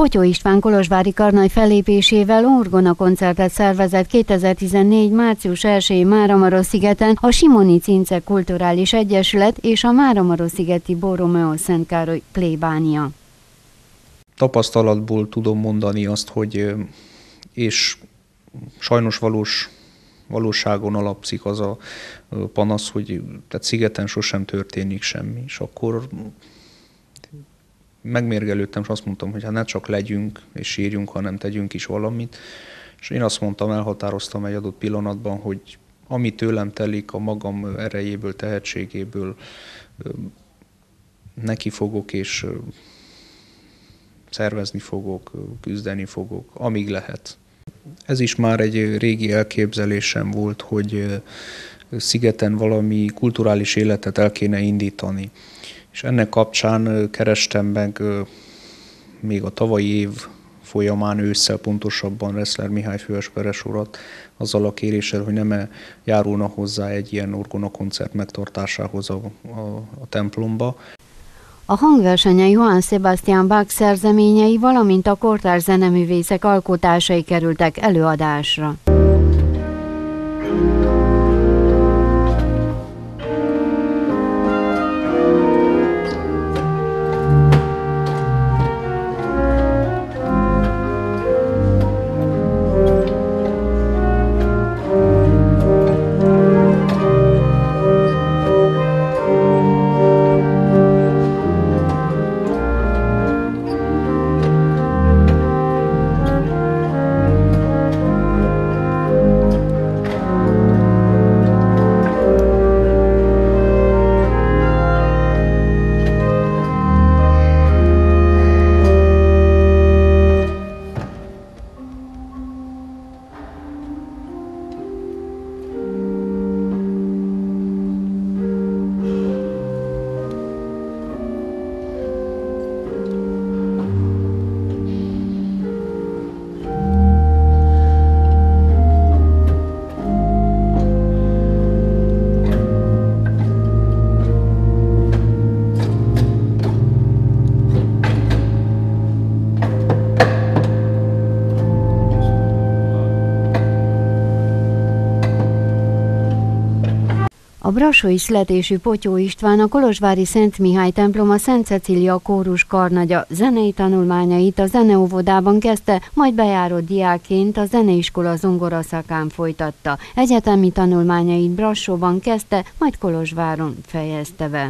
Potyó István kolozsvári karnagy fellépésével orgonakoncertet szervezett 2014. március 1-én Máramarosszigeten a Simony-Cince Kulturális Egyesület és a Máramarosszigeti Borromeo Szent Károly plébánia. Tapasztalatból tudom mondani azt, hogy és sajnos valóságon alapszik az a panasz, hogy tehát szigeten sosem történik semmi, és akkor megmérgelődtem, és azt mondtam, hogy hát ne csak legyünk és sírjunk, hanem tegyünk is valamit. És én azt mondtam, elhatároztam egy adott pillanatban, hogy ami tőlem telik, a magam erejéből, tehetségéből neki fogok, és szervezni fogok, küzdeni fogok, amíg lehet. Ez is már egy régi elképzelésem volt, hogy szigeten valami kulturális életet el kéne indítani. És ennek kapcsán kerestem meg még a tavalyi év folyamán, ősszel pontosabban Reszler Mihály főesperes urat, azzal a kéréssel, hogy nem járulna hozzá egy ilyen orgonakoncert megtartásához a templomba. A hangversenyen Johann Sebastian Bach szerzeményei, valamint a kortárs zeneművészek alkotásai kerültek előadásra. A brassói születésű Potyó István a kolozsvári Szent Mihály templom a Szent Cecília kórus karnagya. Zenei tanulmányait a zeneóvodában kezdte, majd bejárott diákként a zeneiskola zongoraszakán folytatta. Egyetemi tanulmányait Brassóban kezdte, majd Kolozsváron fejezte be.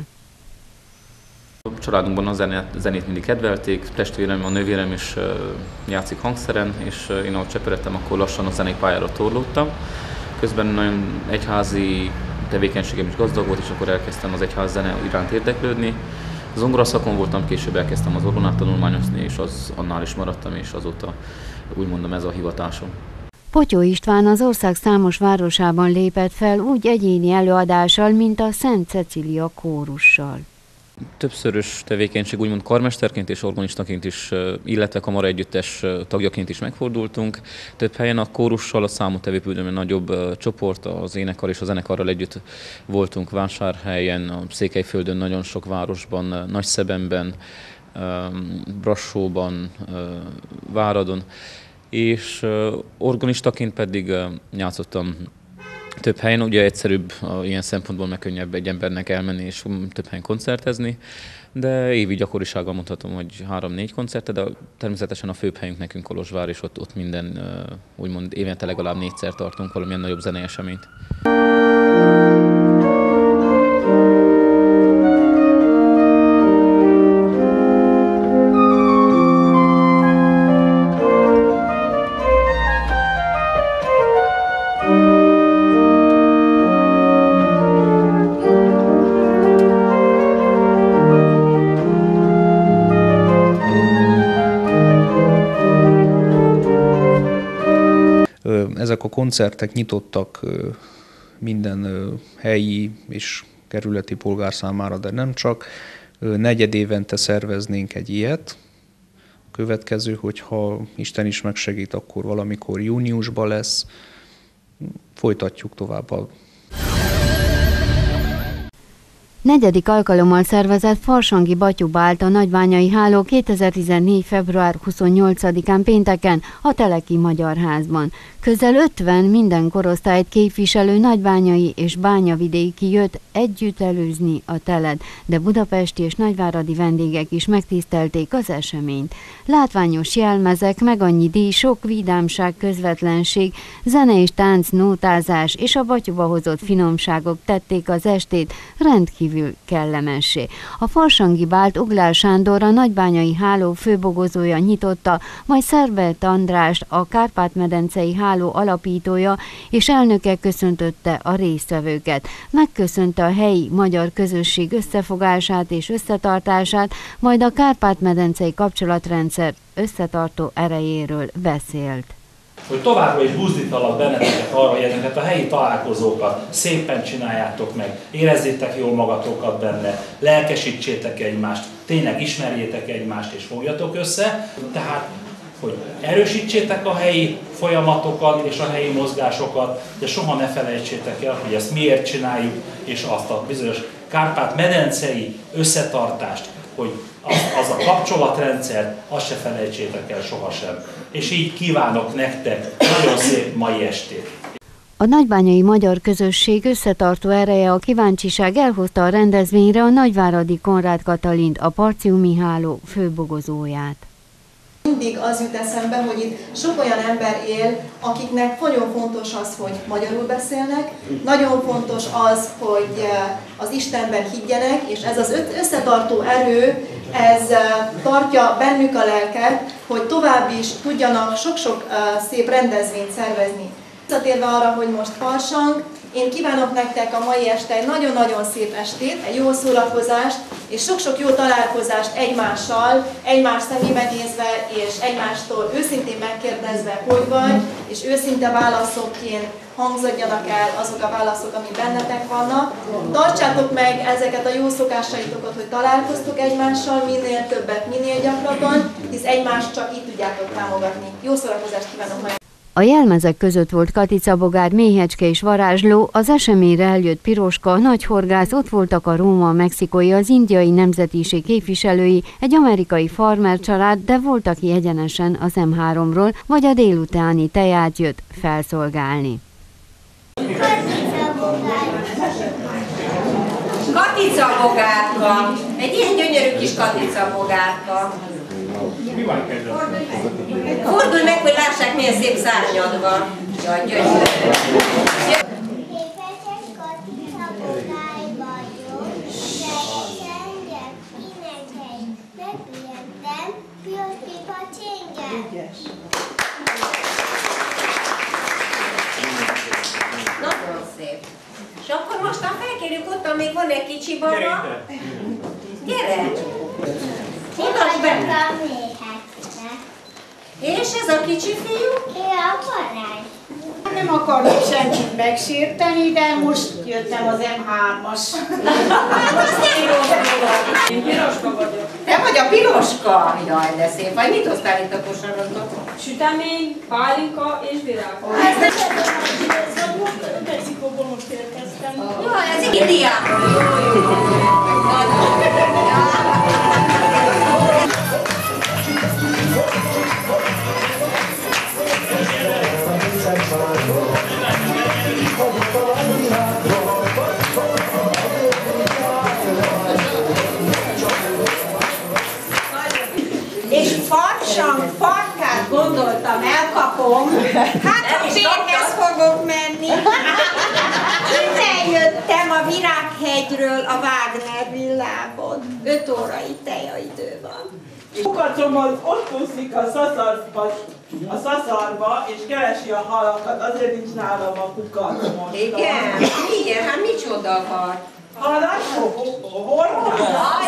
A családunkban a zenét mindig kedvelték, testvérem, a nővérem is játszik hangszeren, és én ahogy cseperedtem, akkor lassan a zenei pályára torlódtam. Közben nagyon egyházi tevékenységem is gazdag volt, és akkor elkezdtem az egyház zene iránt érdeklődni. Zongoraszakon voltam, később elkezdtem az orgonát tanulmányozni, és annál is maradtam, és azóta úgy mondom, ez a hivatásom. Potyó István az ország számos városában lépett fel úgy egyéni előadással, mint a Szent Cecília kórussal. Többszörös tevékenység, úgymond karmesterként és organistaként is, illetve kamaraegyüttes tagjaként is megfordultunk. Több helyen a kórussal, a számottevőpülőn nagyobb csoport, az énekkar és a zenekarral együtt voltunk Vásárhelyen, a Székelyföldön, nagyon sok városban, Nagyszebenben, Brassóban, Váradon, és organistaként pedig játszottam több helyen, ugye egyszerűbb ilyen szempontból, meg könnyebb egy embernek elmenni és több helyen koncertezni, de évi gyakorisággal mondhatom, hogy 3-4 koncerte, de természetesen a főbb helyünk nekünk Kolozsvár, és ott minden, úgymond évente legalább 4-szer tartunk valamilyen nagyobb zenei eseményt. Ezek a koncertek nyitottak minden helyi és kerületi polgár számára, de nem csak. Negyedévente szerveznénk egy ilyet. A következő, hogyha Isten is megsegít, akkor valamikor júniusban lesz. Folytatjuk tovább. Negyedik alkalommal szervezett farsangi batyubált a Nagybányai Háló 2014. február 28-án pénteken a Teleki Magyar Házban. Közel 50 minden korosztályt képviselő nagybányai és bányavidéki jött együtt előzni a telet, de budapesti és nagyváradi vendégek is megtisztelték az eseményt. Látványos jelmezek, meg annyi díj, sok vidámság, közvetlenség, zene és tánc, nótázás és a batyuba hozott finomságok tették az estét rendkívül kellemessé. A farsangi bált Uglál Sándor, a Nagybányai Háló főbogozója nyitotta, majd Szerbert András, a Kárpát-medencei Háló alapítója és elnöke köszöntötte a résztvevőket. Megköszönte a helyi magyar közösség összefogását és összetartását, majd a Kárpát-medencei kapcsolatrendszer összetartó erejéről beszélt. Hogy továbbra is buzdítalak benneteket arra, hogy ezeket a helyi találkozókat szépen csináljátok meg, érezzétek jól magatokat benne, lelkesítsétek egymást, tényleg ismerjétek egymást és fogjatok össze. Tehát, hogy erősítsétek a helyi folyamatokat és a helyi mozgásokat, de soha ne felejtsétek el, hogy ezt miért csináljuk, és azt a bizonyos Kárpát-medencei összetartást, hogy az a kapcsolatrendszer, azt se felejtsétek el sohasem. És így kívánok nektek nagyon szép mai estét. A nagybányai magyar közösség összetartó ereje, a kíváncsiság elhozta a rendezvényre a nagyváradi Konrád Katalint, a Parciumi Háló főbogozóját. Mindig az jut eszembe, hogy itt sok olyan ember él, akiknek nagyon fontos az, hogy magyarul beszélnek, nagyon fontos az, hogy az Istenben higgyenek, és ez az összetartó erő, ez tartja bennük a lelket, hogy tovább is tudjanak sok-sok szép rendezvényt szervezni. Visszatérve arra, hogy most farsang, én kívánok nektek a mai este egy nagyon-nagyon szép estét, egy jó szórakozást, és sok-sok jó találkozást egymással, egymás szemébe nézve, és egymástól őszintén megkérdezve, hogy vagy, és őszinte válaszokként hangzódjanak el azok a válaszok, amik bennetek vannak. Tartsátok meg ezeket a jó szokásaitokat, hogy találkoztok egymással minél többet, minél gyakrabban, hisz egymást csak így tudjátok támogatni. Jó szórakozást kívánok majd! A jelmezek között volt Katica Bogár, méhecske és varázsló, az eseményre eljött Piroska, nagy horgász, ott voltak a róma, a mexikói, az indiai nemzetiség képviselői, egy amerikai farmer család, de volt, aki egyenesen az M3-ról, vagy a délutáni teját jött felszolgálni. Katica bogárka, egy ilyen gyönyörű kis katica bogárka. Fordulj meg, hogy lássák, milyen szép szárnyad van. Jaj, gyönyörű. Nagyon szép. És akkor mostan felkérjük, ott még van egy kicsi baba. Gyere! Mutasd be! És ez a kicsi fiú? Nem akarok senkit megsérteni, de most jöttem az M3-as. Én Piroska vagyok. Te vagy a Piroska? Jaj, de szép. Vagy mit hoztál itt a kosaratba? Sütemény, pálinka és virágok. Mexikóból most érkeztem. Jaj, ez Indiából. És farsang, farkát gondoltam, elkapom. Hát a férhez fogok menni. Innen jöttem a Virághegyről a Wagner villából. 5 órai tejaidő van. Kukacomhoz ott úszik a szaszarba, és keresi a halakat, azért nincs nálam a kukac most. Igen? Igen, hát micsoda var? Halat? Horgál?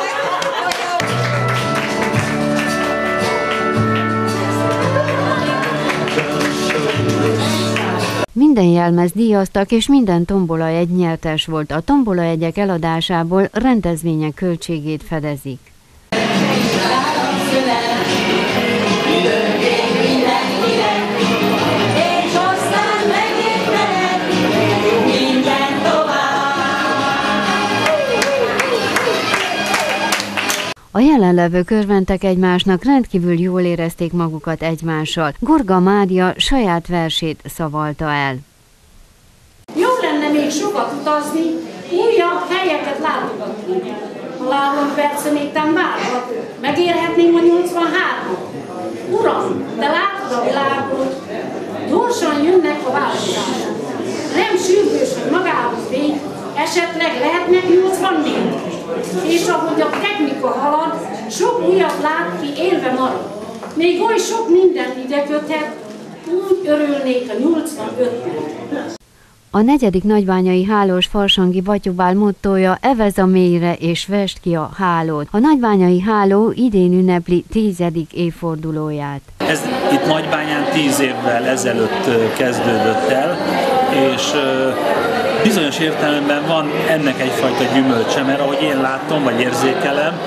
Minden jelmez díjaztak, és minden tombolajegy nyertes volt. A tombolajegyek eladásából rendezvények költségét fedezik. A jelenlevők örventek egymásnak, rendkívül jól érezték magukat egymással. Gorga Mária saját versét szavalta el. Jó lenne még sokat utazni, újabb helyeket látogatni. Ha 3 perce még nem várhat, megérhetnénk a 83-at. Uram, de látod a világot, gyorsan jönnek a változások. Nem sürgős, hogy magához végy, esetleg lehetnek 84. És ahogy a technika halad, sok újat lát ki, élve marad. Még oly sok mindent ide köthet, úgy örülnék a 85-nek. A 4. nagybányai hálós farsangi Batyubál mottója evez a mélyre és vesd ki a hálót. A nagybányai háló idén ünnepli 10. évfordulóját. Ez itt Nagybányán 10 évvel ezelőtt kezdődött el, és bizonyos értelemben van ennek egyfajta gyümölcse, mert ahogy én látom, vagy érzékelem,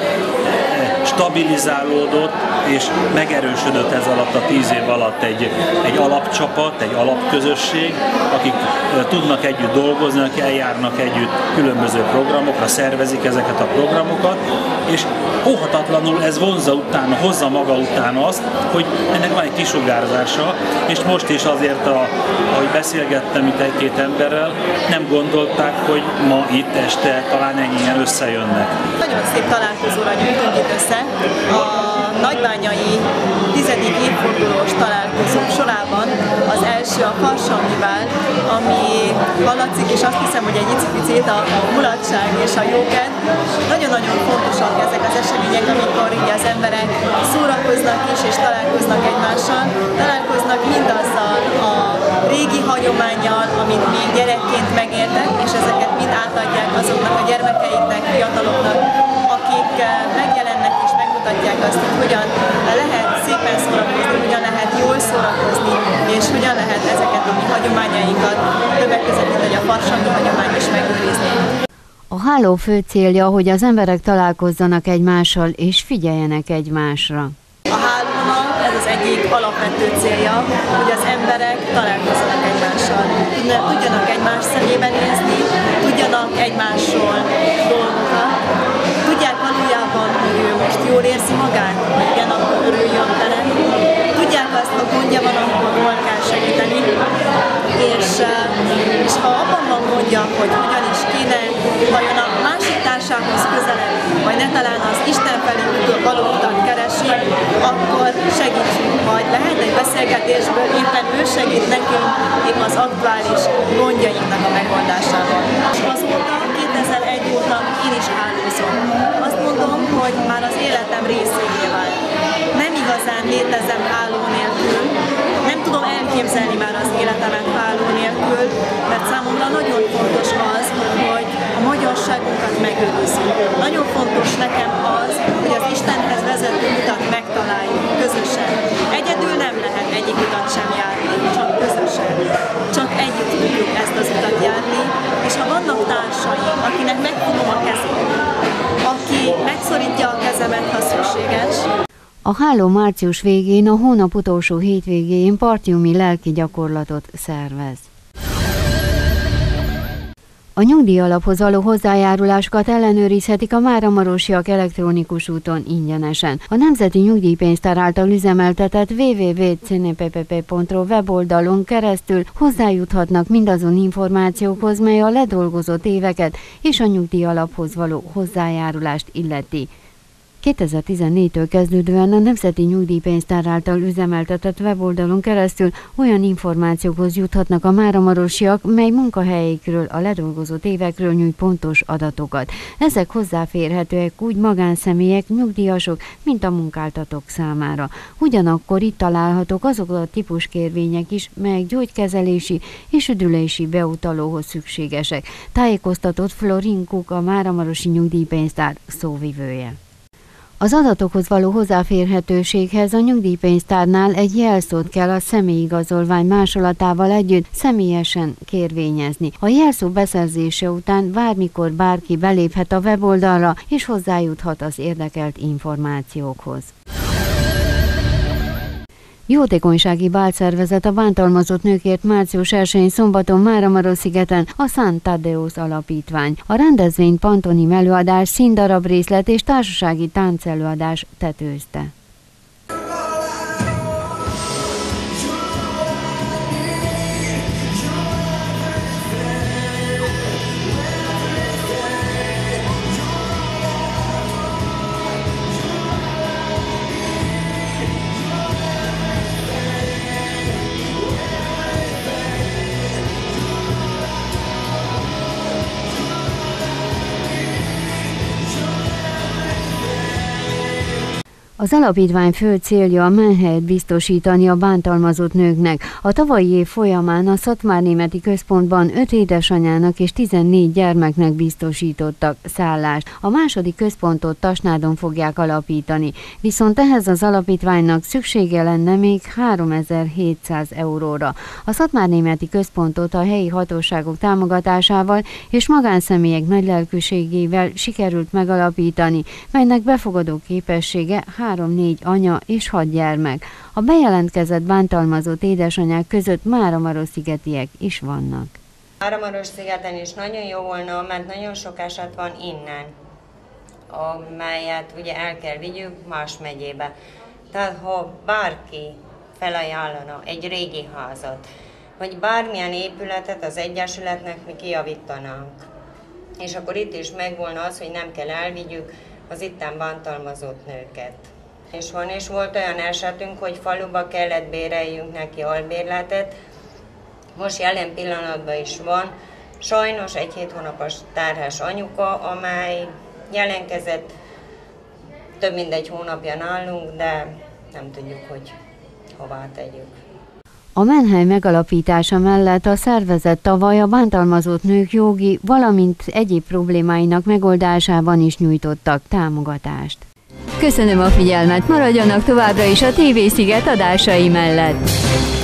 stabilizálódott és megerősödött ez alatt a 10 év alatt egy alapcsapat, egy alapközösség, akik tudnak együtt dolgozni, akik eljárnak együtt különböző programokra, szervezik ezeket a programokat, és óhatatlanul ez hozza maga után azt, hogy ennek van egy kisugárzása, és most is azért, ahogy beszélgettem itt egy-két emberrel, nem gondolták, hogy ma itt este talán ennyien összejönnek. Nagyon szép találkozóra gyűjtünk itt össze. A nagybányai 10. évfordulós találkozók sorában az első a Farsangival, ami hallatszik, és azt hiszem, hogy egy icipicét a mulatság és a jókedv. Nagyon-nagyon fontosak ezek az események, amikor így az emberek szórakoznak is, és találkoznak egymással. Találkoznak mindazzal a régi hagyománnyal, amit még gyerekként megéltek, és ezeket mind átadják azoknak a gyermekeiknek, fiataloknak, akik megjelennek és megmutatják azt, hogy hogyan lehet szépen szórakozni, hogyan lehet jól szórakozni, és hogyan lehet ezeket a mi hagyományainkat, többek között, mint hogy a farsangi hagyomány is megőrizni. A háló fő célja, hogy az emberek találkozzanak egymással és figyeljenek egymásra. A hálónak ez az egyik alapvető célja, hogy az emberek találkozzanak egymással, tudjanak egymás szemébe nézni, tudjanak egymásról dolgokat, tudják valójában, hogy ő most jól érzi magát, hogy igen, akkor örüljön vele, tudják azt, ha gondja van, akkor hol kell segíteni, és ha abban van gondja, hogy hogyan is kéne, vajon a másik társához közelebb, vagy ne talán az Isten felé való utat keresi, akkor segítsünk, vagy lehet egy beszélgetésből, éppen ő segít nekünk épp az aktuális gondjainknak a megoldásában. Azóta, 2001 óta én is hálózom. Azt mondom, hogy már az életem részévé vált. Nem igazán létezem háló nélkül, nem tudom elképzelni már az életemet háló nélkül, mert számomra nagyon fontos az, hogy a magyarságunkat megőrizzük. Nagyon fontos nekem az, hogy az Istenhez vezető utat megtaláljuk közösen. Egyedül nem lehet egyik utat sem járni, csak közösen. Csak együtt tudjuk ezt az utat járni, és ha vannak társaim, akinek megfogom a kezét, aki megszorítja a kezemet, ha szükséges. A háló március végén, a hónap utolsó hétvégén partiumi lelki gyakorlatot szervez. A nyugdíjalaphoz való hozzájárulásokat ellenőrizhetik a máramarosiak elektronikus úton ingyenesen. A Nemzeti Nyugdíjpénztár által üzemeltetett www.cnpp.ro weboldalon keresztül hozzájuthatnak mindazon információkhoz, mely a ledolgozott éveket és a nyugdíjalaphoz való hozzájárulást illeti. 2014-től kezdődően a Nemzeti Nyugdíjpénztár által üzemeltetett weboldalon keresztül olyan információkhoz juthatnak a máramarosiak, mely munkahelyekről, a ledolgozott évekről nyújt pontos adatokat. Ezek hozzáférhetőek úgy magánszemélyek, nyugdíjasok, mint a munkáltatók számára. Ugyanakkor itt találhatók azok a típuskérvények is, melyek gyógykezelési és üdülési beutalóhoz szükségesek. Tájékoztatott Florin Kuk, a Máramarosi Nyugdíjpénztár szóvivője. Az adatokhoz való hozzáférhetőséghez a nyugdíjpénztárnál egy jelszót kell a személyigazolvány másolatával együtt személyesen kérvényezni. A jelszó beszerzése után bármikor bárki beléphet a weboldalra és hozzájuthat az érdekelt információkhoz. Jótékonysági bálszervezet a bántalmazott nőkért március 1-én szombaton Máramarosszigeten a San Tadeusz Alapítvány. A rendezvényt pantomim előadás, színdarab részlet és társasági táncelőadás tetőzte. Az alapítvány fő célja a menhelyet biztosítani a bántalmazott nőknek. A tavalyi év folyamán a Szatmárnémeti Központban 5 édesanyának és 14 gyermeknek biztosítottak szállást. A második központot Tasnádon fogják alapítani, viszont ehhez az alapítványnak szüksége lenne még 3700 euróra. A Szatmárnémeti Központot a helyi hatóságok támogatásával és magánszemélyek nagylelkűségével sikerült megalapítani, melynek befogadó képessége 3-4 anya és 6 gyermek. A bejelentkezett bántalmazott édesanyák között Máramarosszigetiek is vannak. Máramarosszigeten is nagyon jó volna, mert nagyon sok eset van innen, amelyet ugye el kell vigyük más megyébe. Tehát ha bárki felajánlana egy régi házat, vagy bármilyen épületet az Egyesületnek mi kijavítanánk, és akkor itt is megvolna az, hogy nem kell elvigyük az itten bántalmazott nőket. És volt olyan esetünk, hogy faluba kellett béreljünk neki albérletet, most jelen pillanatban is van, sajnos egy 7 hónapos terhes anyuka, amely jelenkezett, több mint egy hónapja nálunk, de nem tudjuk, hogy hová tegyük. A menhely megalapítása mellett a szervezet tavaly a bántalmazott nők jogi, valamint egyéb problémáinak megoldásában is nyújtottak támogatást. Köszönöm a figyelmet, maradjanak továbbra is a TV Sziget adásai mellett!